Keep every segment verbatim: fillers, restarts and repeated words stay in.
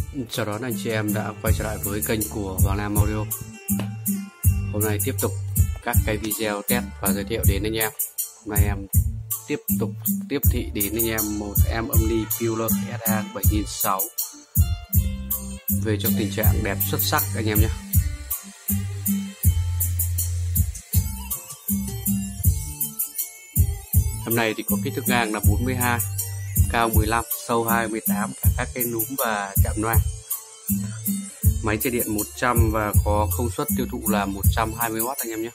Chào đón anh chị em đã quay trở lại với kênh của Hoàng Nam Audio. Hôm nay tiếp tục các cái video test và giới thiệu đến anh em. Hôm nay em tiếp tục tiếp thị đến anh em một em âm ly Peeler ét a bảy nghìn sáu trăm về trong tình trạng đẹp xuất sắc anh em nhé. Em này thì có kích thước ngang là bốn mươi hai, cao mười lăm, sâu hai mươi tám, cả các cái núm và chạm loa. Máy chạy điện một trăm và có công suất tiêu thụ là một trăm hai mươi oát anh em nhé.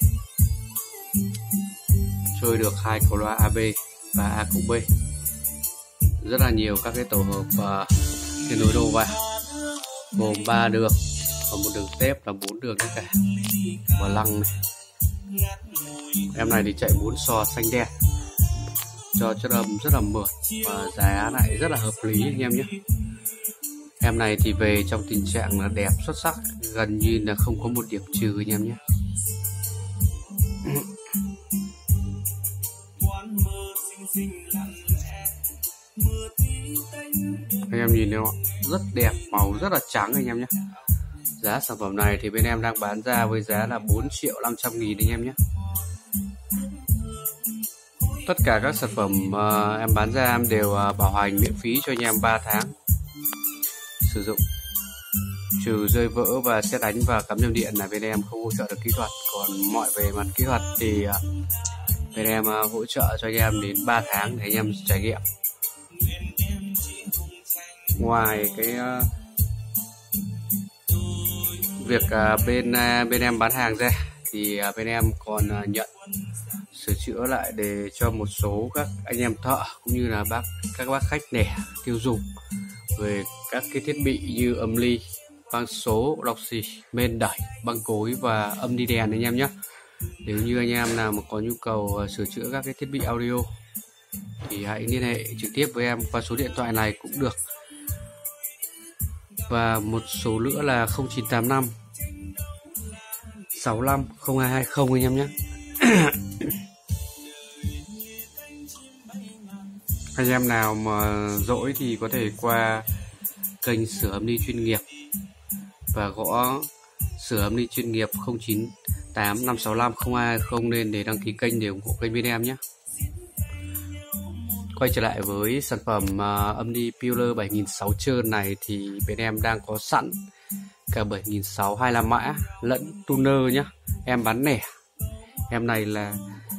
Chơi được hai cầu loa a bê và A cộng B. Rất là nhiều các cái tổ hợp và kết nối đầu vào, gồm ba đường và một đường tép là bốn đường tất cả và lăng này. Em này thì chạy bốn sò xanh đen, cho chất âm rất là mượt và giá lại rất là hợp lý anh em nhé. Em này thì về trong tình trạng là đẹp xuất sắc, gần như là không có một điểm trừ anh em nhé. Anh em nhìn thấy không? Rất đẹp, màu rất là trắng anh em nhé. Giá sản phẩm này thì bên em đang bán ra với giá là bốn triệu năm trăm nghìn anh em nhé. Tất cả các sản phẩm uh, em bán ra em đều uh, bảo hành miễn phí cho anh em ba tháng sử dụng, trừ rơi vỡ và sét đánh và cắm dây điện là bên em không hỗ trợ được kỹ thuật. Còn mọi về mặt kỹ thuật thì uh, bên em uh, hỗ trợ cho anh em đến ba tháng để anh em trải nghiệm. Ngoài cái uh, việc uh, bên uh, bên em bán hàng ra thì uh, bên em còn uh, nhận sửa chữa lại để cho một số các anh em thợ cũng như là bác các bác khách lẻ tiêu dùng về các cái thiết bị như âm ly, băng số, đọc xì, men đẩy, băng cối và âm đi đèn anh em nhé. Nếu như anh em nào mà có nhu cầu sửa chữa các cái thiết bị audio thì hãy liên hệ trực tiếp với em qua số điện thoại này cũng được. Và một số nữa là không chín tám năm sáu lăm không hai hai không anh em nhé. Anh em nào mà dỗi thì có thể qua kênh sửa âm ly chuyên nghiệp và gõ sửa âm ly chuyên nghiệp không chín tám năm sáu lăm không hai hai không lên để đăng ký kênh để ủng hộ kênh bên em nhé. Quay trở lại với sản phẩm uh, âm ly Peeler bảy nghìn sáu trăm trơn này thì bên em đang có sẵn cả bảy nghìn sáu trăm hai mươi lăm mã lẫn tuner nhé. Em bán lẻ. Em này là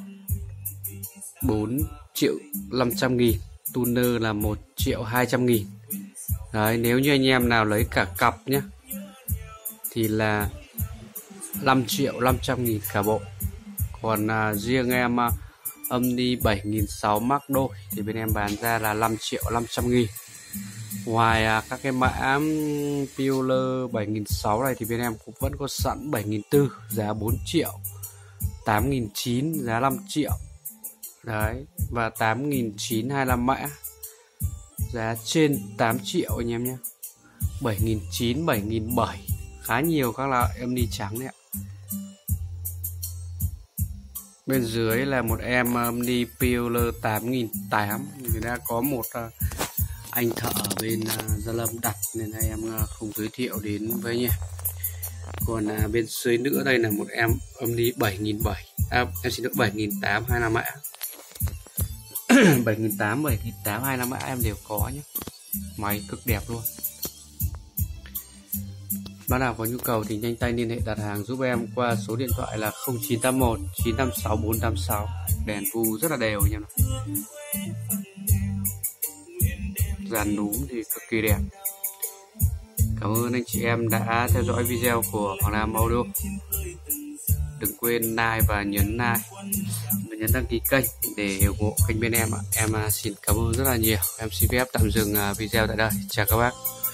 bốn triệu năm trăm nghìn, tuner là một triệu hai trăm nghìn. Đấy, nếu như anh em nào lấy cả cặp nhé thì là năm triệu năm trăm nghìn cả bộ. Còn à, riêng em à, âm ly bảy nghìn sáu trăm mắc đôi thì bên em bán ra là năm triệu năm trăm nghìn. Ngoài à, các cái mã Peeler bảy nghìn sáu trăm này thì bên em cũng vẫn có sẵn bảy nghìn bốn trăm giá bốn triệu, tám nghìn chín trăm giá năm triệu. Đấy, và tám nghìn chín trăm hai mươi lăm mã giá trên tám triệu anh em nhé. Bảy nghìn chín trăm, bảy nghìn bảy trăm, khá nhiều các loại âm ly trắng đấy ạ. Bên dưới là một em âm ly Peeler tám nghìn tám trăm. Người ta có một uh, anh thợ ở bên uh, Gia Lâm đặt nên là em uh, không giới thiệu đến với nhé. Còn uh, bên dưới nữa đây là một em âm ly bảy nghìn bảy trăm, à, em xin lỗi bảy nghìn tám trăm hai mươi lăm mã. bảy nghìn tám trăm, bảy nghìn tám trăm hai mươi lăm mã em đều có nhé. Máy cực đẹp luôn. Bác nào có nhu cầu thì nhanh tay liên hệ đặt hàng giúp em qua số điện thoại là không chín tám một chín năm sáu bốn tám sáu. Đèn vu rất là đều anh em. Dàn núm thì cực kỳ đẹp. Cảm ơn anh chị em đã theo dõi video của Hoàng Nam Audio. Đừng quên like và nhấn like và nhấn đăng ký kênh để ủng hộ kênh bên em ạ. Em xin cảm ơn rất là nhiều. Em xin phép tạm dừng video tại đây. Chào các bác.